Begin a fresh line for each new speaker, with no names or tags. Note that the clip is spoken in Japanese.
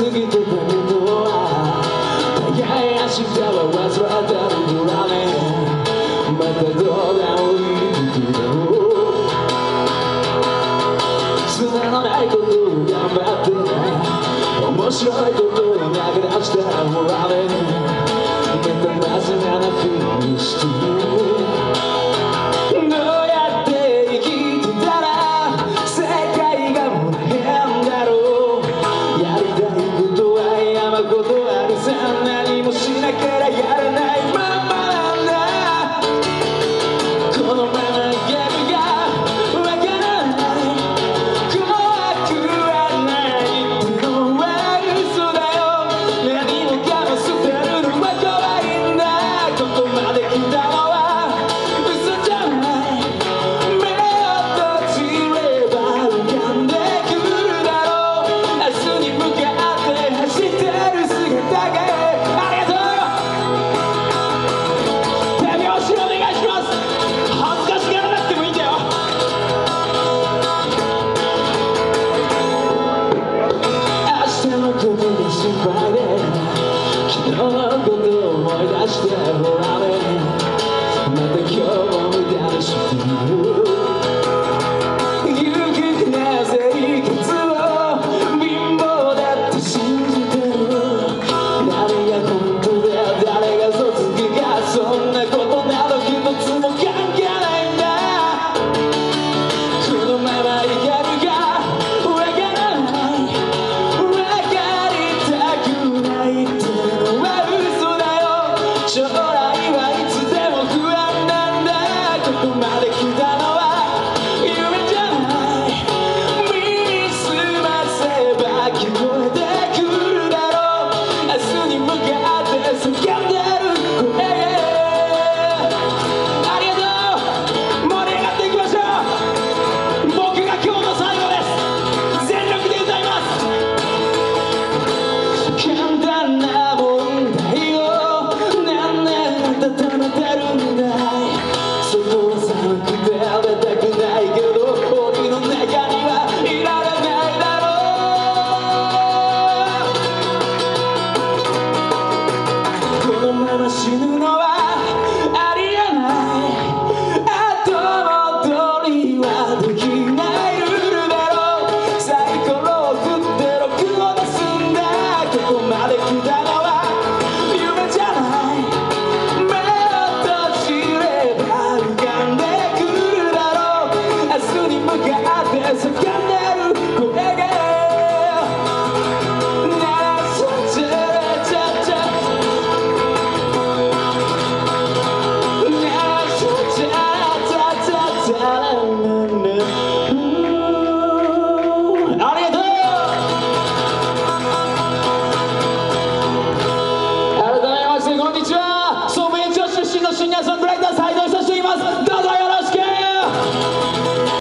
ぎてたことは互い明日は忘れたのだね。またどうだろういくだろう。繋のないことを頑張って面白いことを投げ出したらもらね。また真面目なふりしてどうやって生きてたら世界がもう変だろう。やりたいことは山ほどあるさ。何もしなきゃやらないままなんだ。このままゲームがわからない怖くはないってのは嘘だよ。何もかも捨てるのは怖いんだ。ここまで来たのは嘘じゃない。目を閉じれば浮かんでくるだろう。明日に向かって走ってる姿がありがとう。手拍子お願いします。恥ずかしがらなくてもいいんだよ。明日のことが心配で昨日のことを思い出してほらね。また今日も無駄にしてる裕福な生活を貧乏だって信じてる。誰が本当で誰が卒業かそんなことなど一つも関係ないんだ。このままいけるかわからないわかりたくないってのは嘘だよ。将来はいつでも不安なんだ。ここまで来たのは夢じゃない。耳すませば聞こえてくるだろう。明日に向かって叫んでる声。ありがとう。盛り上がっていきましょう。僕が今日の最後です。全力で歌います。簡単な問題を何年温めてるんだい。外は寒くて出たくないけど檻の中にはいられないだろう。このまま死ぬのは